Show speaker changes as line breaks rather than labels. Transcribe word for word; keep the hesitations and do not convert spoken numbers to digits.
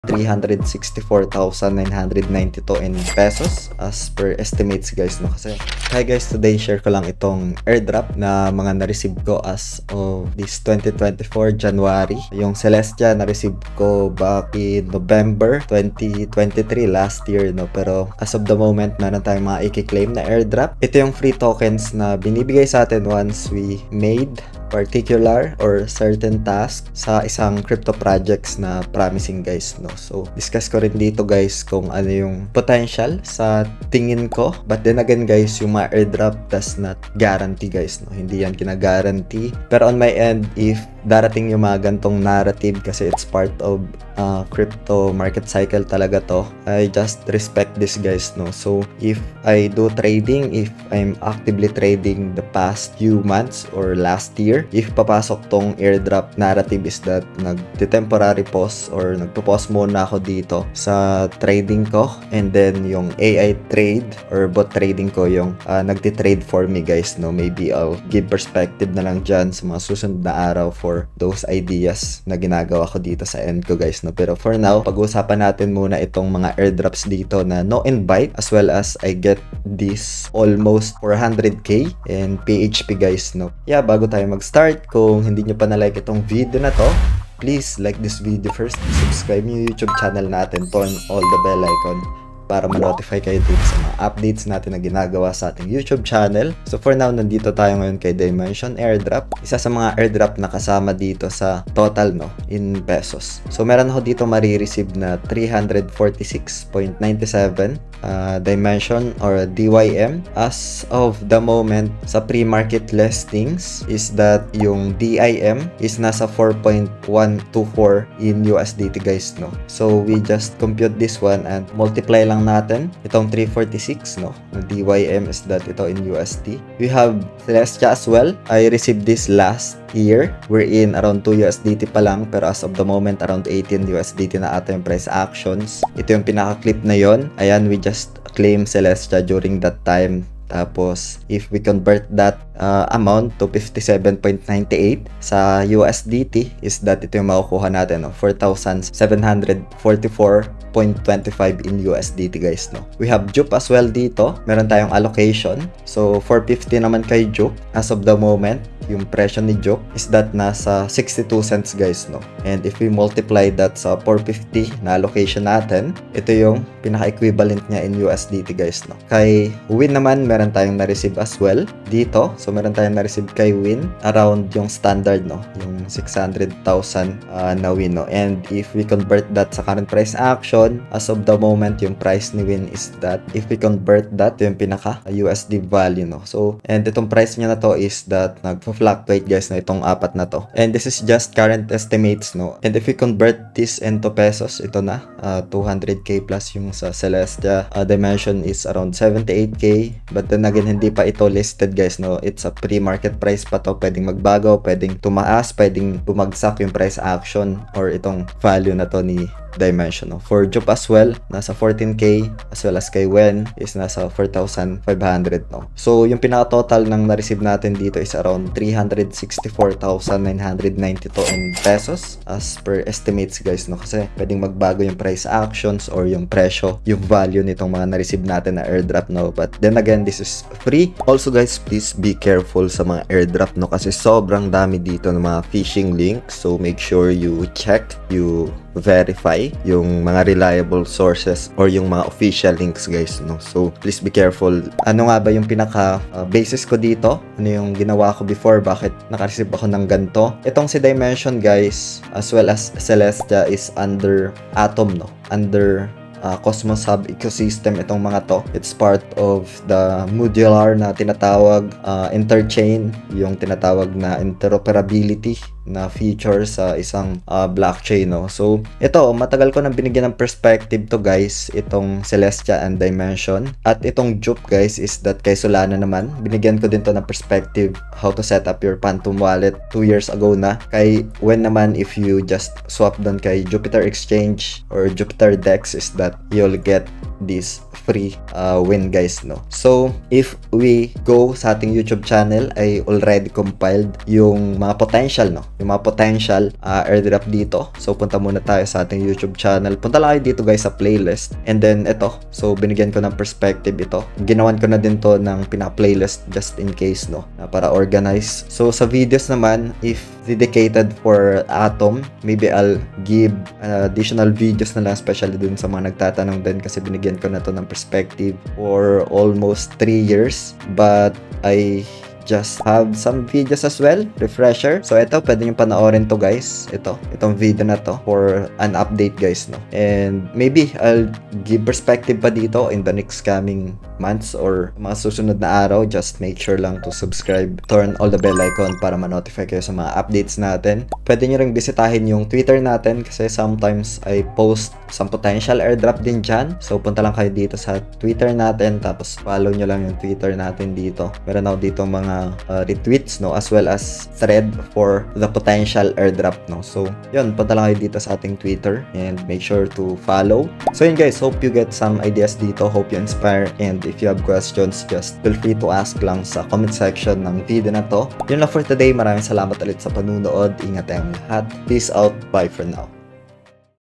three hundred sixty-four thousand nine hundred ninety-two in pesos as per estimates guys, no? Kasi hi guys, today share ko lang itong airdrop na mga na-receive ko as of this twenty twenty-four January. Yung Celestia na-receive ko back in November twenty twenty-three, last year, no? Pero as of the moment, meron tayong mga i-claim na airdrop. Ito yung free tokens na binibigay sa atin once we made particular or certain task sa isang crypto projects na promising guys, no? So discuss ko rin dito guys kung ano yung potential sa tingin ko, but then again guys, yung mga airdrop does not guarantee guys, no? Hindi yan kina-guarantee, pero on my end, if darating yung mga gantong narrative, kasi it's part of uh, crypto market cycle talaga to, I just respect this guys, no? So if I do trading, if I'm actively trading the past few months or last year, if papasok tong airdrop narrative is that nagte-temporary pause or nagpo-pause muna ako dito sa trading ko, and then yung A I trade or bot trading ko yung uh, nagti-trade for me guys, no? Maybe I'll give perspective na lang dyan sa mga susunod na araw for those ideas na ginagawa ko dito sa end ko guys, no? Pero for now, pag-uusapan natin muna itong mga airdrops dito na no invite, as well as I get this almost four hundred K in P H P guys, no? Yeah, bago tayo mag-start, kung hindi nyo pa na-like itong video na to, please like this video first, subscribe yung YouTube channel natin, turn all the bell icon para ma-notify kayo dito sa mga updates natin na ginagawa sa ating YouTube channel. So for now, nandito tayo ngayon kay Dimension Airdrop. Isa sa mga airdrop na kasama dito sa total, no, in pesos. So meron ako dito marireceive na three hundred forty-six point nine seven uh, Dimension or D Y M. As of the moment, sa pre-market listings is that yung D I M is nasa four point one two four in U S D T guys, no. So we just compute this one and multiply lang natin itong three forty-six, no, na D Y M is that ito in U S D. We have Celestia as well. I received this last year. We're in around two U S D T pa lang, pero as of the moment around eighteen U S D T na ata yung price actions. Ito yung pinaka-clip na yon. Ayan, we just claim Celestia during that time. Tapos, if we convert that uh, amount to fifty-seven point nine eight sa U S D T, is that ito yung makukuha natin, no? four thousand seven hundred forty-four point two five in U S D T guys, no? We have Jup as well dito. Meron tayong allocation. So, four fifty naman kay Jup. As of the moment, yung presyo ni Jup is that nasa sixty-two cents guys, no? And if we multiply that sa four fifty na allocation natin, ito yung pinaka-equivalent niya in U S D T guys, no? Kay Win naman, meron tayong na-receive as well dito. So meron tayong na-receive kay Win around yung standard, no, yung six hundred thousand uh, na Win, no? And if we convert that sa current price action, as of the moment, yung price ni Win is that if we convert that, yung pinaka U S D value, no? So, and itong price niya na to is that nagpo-fluctuate guys, na itong apat na to. And this is just current estimates, no? And if we convert this into pesos, ito na uh, two hundred K plus yung sa Celestia uh, Dimension is around seventy-eight K. But then again, hindi pa ito listed guys, no? It's a pre-market price pa to. Pwedeng magbago, pwedeng tumaas, pwedeng bumagsak yung price action or itong value na to ni Dimension, no? For Jup as well, nasa fourteen K, as well as kay Wen is nasa four thousand five hundred, no? So yung pinaka-total ng na-receive natin dito is around three hundred sixty-four thousand nine hundred ninety-two in pesos as per estimates guys, no? Kasi pwedeng magbago yung price actions or yung presyo, yung value nitong mga na-receive natin na airdrop, no? But then again, this is free. Also guys, please be careful sa mga airdrop, no? Kasi sobrang dami dito ng mga phishing links. So make sure you check, you verify yung mga reliable sources or yung mga official links guys, no? So please be careful. Ano nga ba yung pinaka uh, basis ko dito? Ano yung ginawa ko before? Bakit naka-receive ako ng ganito? Itong si Dimension guys, as well as Celestia, is under Atom, no? Under Uh, Cosmos Hub ecosystem itong mga to. It's part of the modular na tinatawag uh, interchain, yung tinatawag na interoperability na feature sa isang uh, blockchain, no? So ito, matagal ko nang binigyan ng perspective to guys, itong Celestia and Dimension. At itong Jup guys is that kay Solana naman, binigyan ko din to ng perspective how to set up your Phantom wallet two years ago na. Kay Wen naman, if you just swap doon kay Jupiter Exchange or Jupiter Dex, is that you'll get this free uh, win guys, no? So if we go sa ating YouTube channel, I already compiled yung mga potential, no, yung mga potential uh, airdrop dito. So punta muna tayo sa ating YouTube channel. Punta lang kayo dito guys sa playlist. And then ito, so binigyan ko ng perspective ito. Ginawan ko na din to ng pinaka-playlist just in case, no, na para organize. So sa videos naman, if dedicated for Atom, maybe I'll give uh, additional videos na lang, especially dun sa mga nagtatanong din, kasi binigyan ko na to ng perspective for almost three years. But I just have some videos as well, refresher. So ito, pwede nyo panoorin to guys. Ito, itong video na to for an update guys, no. And maybe I'll give perspective pa dito in the next coming months or mga susunod na araw. Just make sure lang to subscribe, turn all the bell icon para ma-notify kayo sa mga updates natin. Pwede nyo ring bisitahin yung Twitter natin kasi sometimes I post some potential airdrop din dyan. So punta lang kayo dito sa Twitter natin, tapos follow nyo lang yung Twitter natin dito. Meron ako dito mga uh, retweets, no, as well as thread for the potential airdrop, no. So yun, punta lang kayo dito sa ating Twitter and make sure to follow. So yun guys, hope you get some ideas dito, hope you inspire, and if you have questions, just feel free to ask lang sa comment section ng video na to. Yun lang for today, maraming salamat ulit sa panunood, ingat tayong lahat, peace out, bye for now.